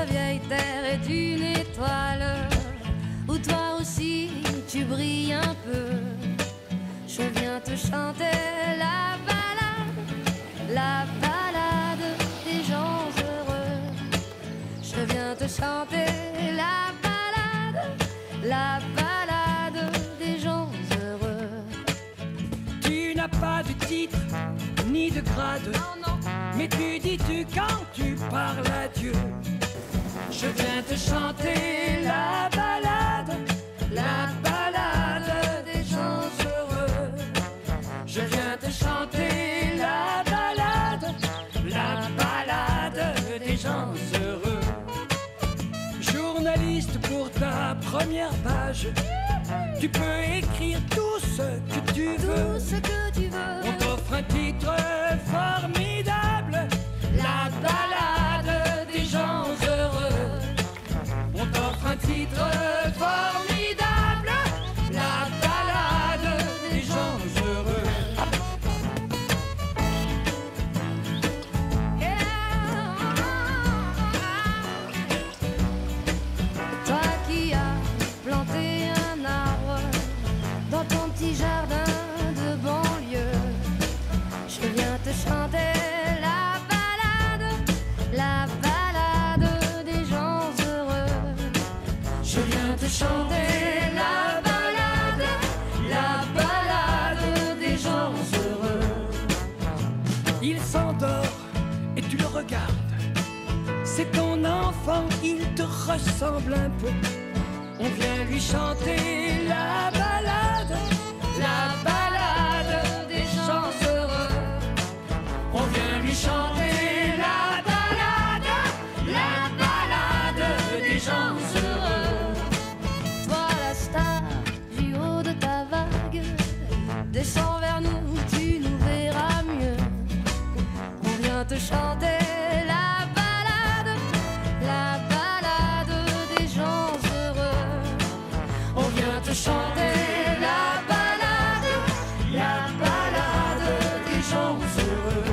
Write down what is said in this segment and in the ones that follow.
notre vieille terre est une étoile où toi aussi tu brilles un peu. Je viens te chanter la balade des gens heureux. Je viens te chanter la balade des gens heureux. Tu n'as pas de titre ni de grade, mais tu dis-tu quand tu parles à Dieu. Je viens te chanter la balade des gens heureux. Je viens te chanter la balade des gens heureux. Journaliste pour ta première page, tu peux écrire tout ce que tu veux. Tout ce que tu veux. On t'offre un titre formidable, la balade des gens heureux. On t'offre un titre formidable, la balade des gens heureux. Toi qui as planté un arbre dans ton petit jardin de banlieue, je viens te chanter la balade des gens heureux. Je viens te chanter la balade des gens heureux. Il s'endort et tu le regardes. C'est ton enfant, il te ressemble un peu. On vient lui chanter la balade des gens heureux. On vient lui chanter la balade des gens heureux. Toi la star du haut de ta vague, descends vers nous, tu nous verras mieux. On vient te chanter la balade des gens heureux. On vient te chanter la balade des gens heureux.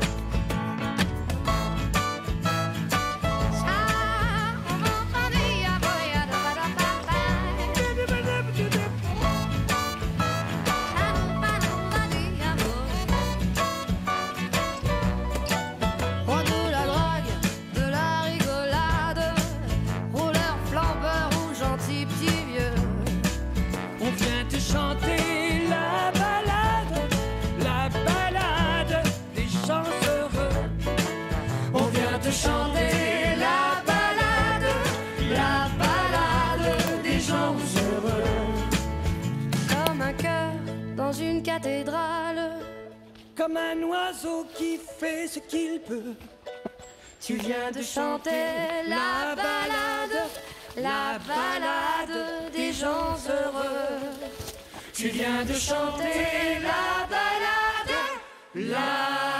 Roi de la drague, de la rigolade, rouleur, flambeur ou gentil petit vieux. On vient te chanter la balade des gens heureux. On vient te chanter la balade des gens heureux. Comme un cœur dans une cathédrale, Comme un oiseau qui fait ce qu'il peut. tu viens de chanter la balade des gens heureux. Tu viens de chanter la balade